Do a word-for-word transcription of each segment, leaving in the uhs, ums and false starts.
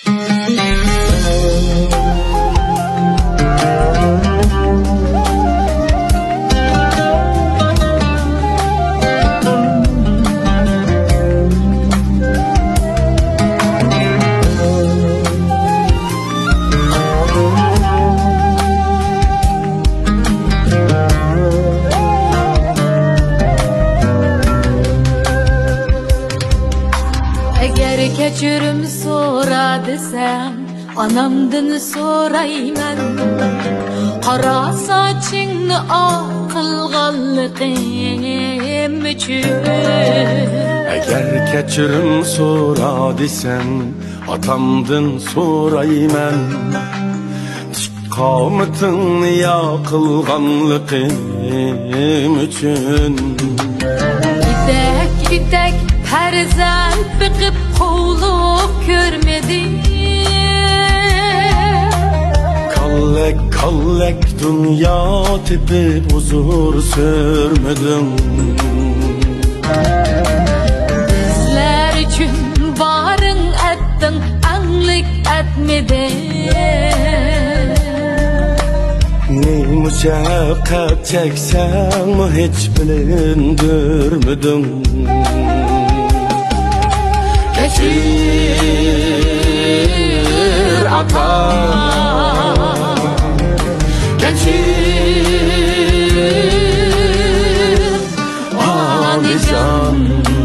Kechirim so'ra desem, anamdan so'rayman. Qora sochingni oq qilganligim uchun. Agar kechirim so'ra desem, atamdan so'rayman. Qomatingni yoqilganligim uchun. Itek itek farzand biqib quvluq ko'rmedim. Kallek kallek dünya tepip huzur sürmedim. Bizler için barın ettin, anlık etmedin. Ne müşakkat çeksem hiç bilindirmedim. Geçir ata, geçir anican,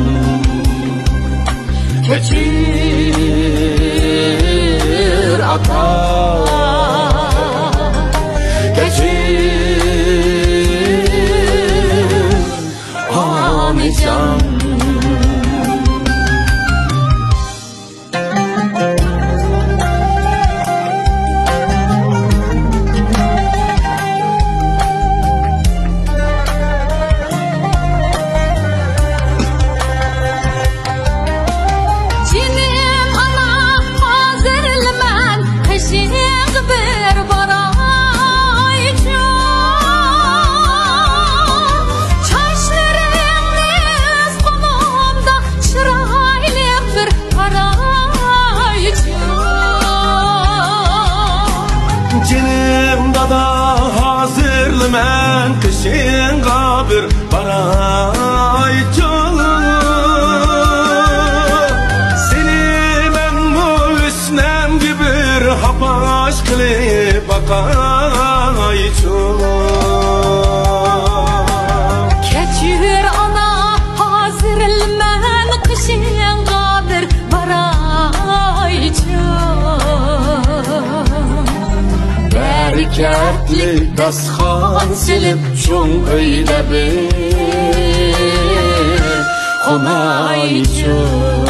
geçir ata, geçir anican. Men kışın kabir barayçalı. Seni ben bu üsnem gibi hapaş kılıp bakayçalı. Keçir ana hazır men kışın kabir barayçalı. Bereketli dasxan silip şun öyle bir konaycı.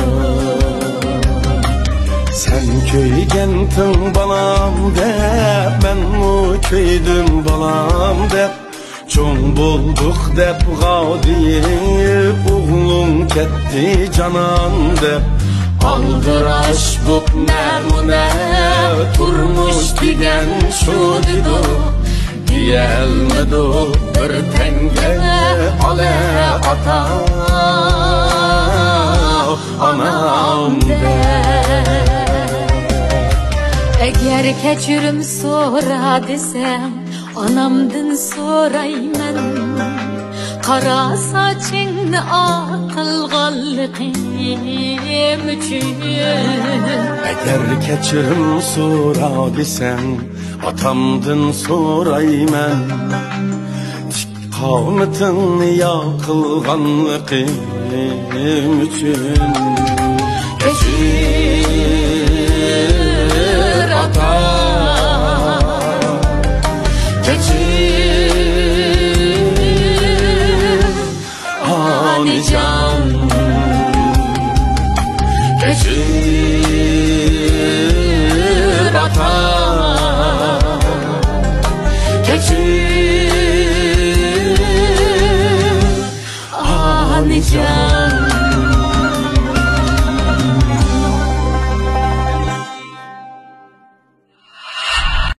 Sen köygentin balam dep, ben mu köydüm balam dep. Çoğun bulduk dep gavdiyip, oğlum ketti canan dep. Aldıraş bu memune, turmuş digen şu didu. Diyelmedi bir tenge ale ata anam de. Eğer kechirim so'ra desem, anamdan so'rayman. Qora sochingni oq qilganligim uchun. Eğer kechirim so'ra desem, atamdan so'rayman. Qomatingni yoqilganligim uchun. Kechir